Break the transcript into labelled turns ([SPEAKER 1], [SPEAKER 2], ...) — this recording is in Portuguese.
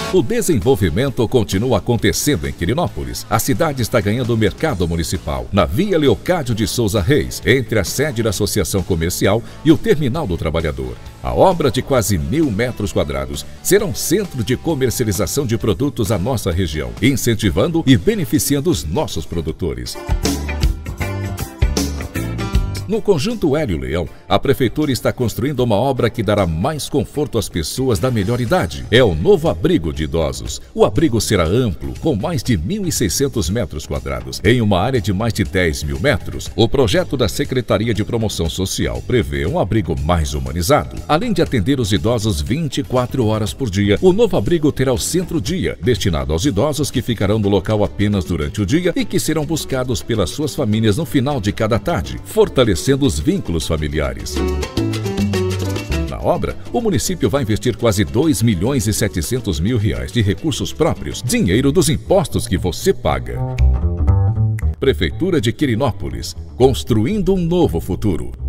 [SPEAKER 1] O desenvolvimento continua acontecendo em Quirinópolis. A cidade está ganhando o mercado municipal na Via Leocádio de Souza Reis, entre a sede da Associação Comercial e o Terminal do Trabalhador. A obra de quase 1.000 metros quadrados será um centro de comercialização de produtos à nossa região, incentivando e beneficiando os nossos produtores. No Conjunto Hélio Leão, a Prefeitura está construindo uma obra que dará mais conforto às pessoas da melhor idade. É o novo abrigo de idosos. O abrigo será amplo, com mais de 1.600 metros quadrados, em uma área de mais de 10.000 metros. O projeto da Secretaria de Promoção Social prevê um abrigo mais humanizado. Além de atender os idosos 24 horas por dia, o novo abrigo terá o centro-dia, destinado aos idosos que ficarão no local apenas durante o dia e que serão buscados pelas suas famílias no final de cada tarde, fortalecendo os vínculos familiares. Na obra, o município vai investir quase R$2.700.000 de recursos próprios, dinheiro dos impostos que você paga. Prefeitura de Quirinópolis, construindo um novo futuro.